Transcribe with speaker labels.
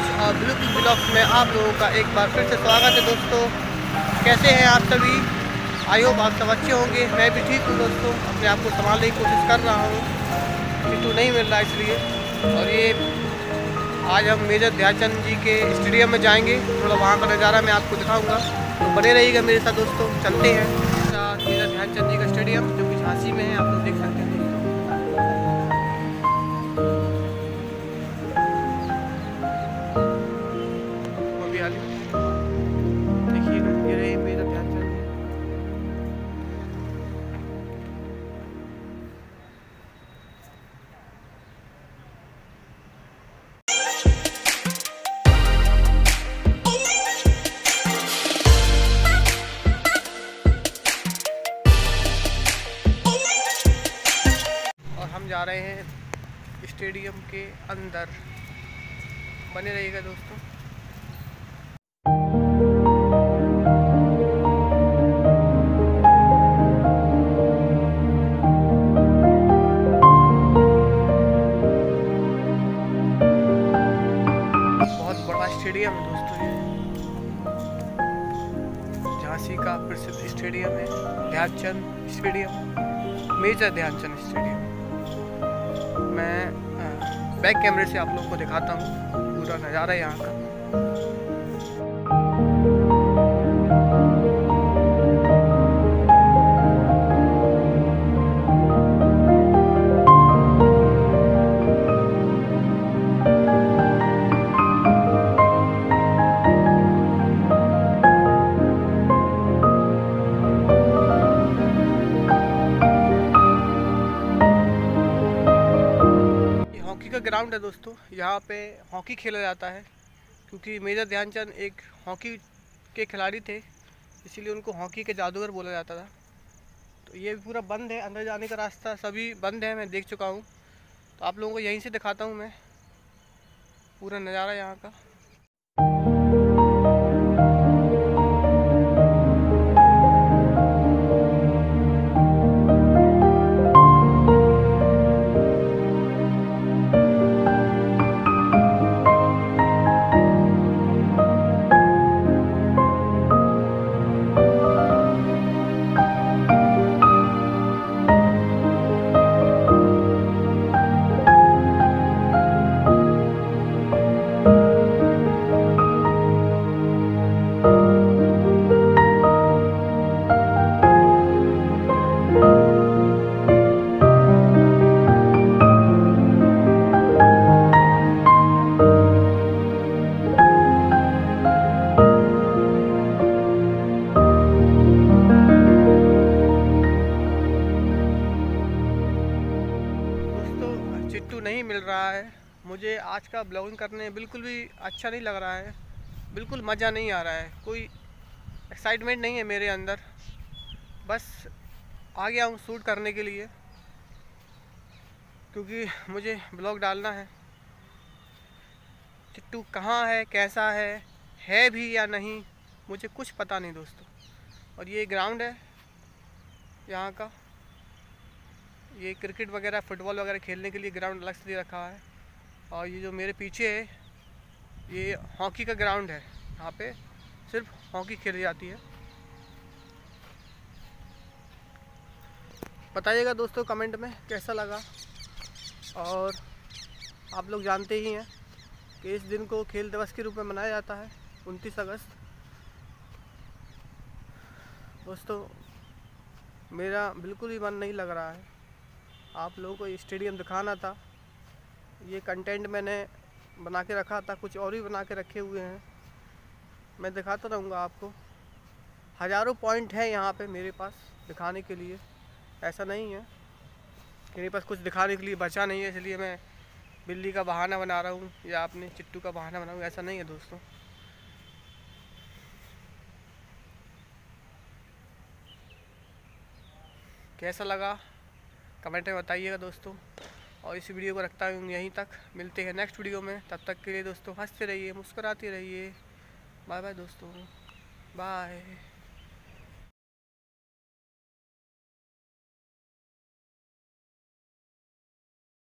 Speaker 1: पंकज और blue blogs में आप लोगों का एक बार फिर से स्वागत है दोस्तों। कैसे हैं आप सभी? आई होप आप सब अच्छे होंगे। मैं भी ठीक हूँ दोस्तों, अपने आप को संभालने की कोशिश कर रहा हूँ। चिट्टू नहीं मिल रहा इसलिए। और ये आज हम मेजर ध्यानचंद जी के स्टेडियम में जाएंगे, थोड़ा वहाँ का नज़ारा मैं आपको दिखाऊँगा, तो बने रहिएगा मेरे साथ दोस्तों। चलते हैं मेजर ध्यानचंद जी का स्टेडियम, जो कि झांसी में है, आप लोग देख सकते हैं दोस्तों। देखिएगा, ये रहे मेजर ध्यानचंद जी। और हम जा रहे हैं स्टेडियम के अंदर, बने रहिएगा दोस्तों। बहुत बड़ा स्टेडियम है दोस्तों, ये झांसी का प्रसिद्ध स्टेडियम है, Dhyanchand stadium, major Dhyanchand stadium. मैं बैक कैमरे से आप लोगों को दिखाता हूँ पूरा नज़ारा यहाँ का। हॉकी का ग्राउंड है दोस्तों, यहाँ पे हॉकी खेला जाता है, क्योंकि मेजर ध्यानचंद एक हॉकी के खिलाड़ी थे, इसीलिए उनको हॉकी के जादूगर बोला जाता था। तो ये पूरा बंद है, अंदर जाने का रास्ता सभी बंद है, मैं देख चुका हूँ। तो आप लोगों को यहीं से दिखाता हूँ मैं पूरा नज़ारा यहाँ का। चिट्टू नहीं मिल रहा है। मुझे आज का ब्लॉगिंग करने बिल्कुल भी अच्छा नहीं लग रहा है, बिल्कुल मज़ा नहीं आ रहा है, कोई एक्साइटमेंट नहीं है मेरे अंदर। बस आ गया हूँ शूट करने के लिए, क्योंकि मुझे ब्लॉग डालना है। चिट्टू कहाँ है, कैसा है भी या नहीं, मुझे कुछ पता नहीं दोस्तों। और ये ग्राउंड है यहाँ का, ये क्रिकेट वगैरह फुटबॉल वगैरह खेलने के लिए ग्राउंड अलग से दे रखा है। और ये जो मेरे पीछे है, ये हॉकी का ग्राउंड है, यहाँ पे सिर्फ हॉकी खेली जाती है। बताइएगा दोस्तों कमेंट में कैसा लगा। और आप लोग जानते ही हैं कि इस दिन को खेल दिवस के रूप में मनाया जाता है, 29 अगस्त। दोस्तों मेरा बिल्कुल ही मन नहीं लग रहा है, आप लोगों को स्टेडियम दिखाना था। ये कंटेंट मैंने बना के रखा था, कुछ और भी बना के रखे हुए हैं, मैं दिखाता रहूँगा आपको। हज़ारों पॉइंट है यहाँ पे मेरे पास दिखाने के लिए, ऐसा नहीं है कि मेरे पास कुछ दिखाने के लिए बचा नहीं है, इसलिए मैं बिल्ली का बहाना बना रहा हूँ या अपने चिट्टू का बहाना बनाऊँ, ऐसा नहीं है दोस्तों। कैसा लगा कमेंट में बताइएगा दोस्तों। और इस वीडियो को रखता हूँ यहीं तक, मिलते हैं नेक्स्ट वीडियो में। तब तक के लिए दोस्तों हंसते रहिए, मुस्कुराते रहिए। बाय बाय दोस्तों, बाय।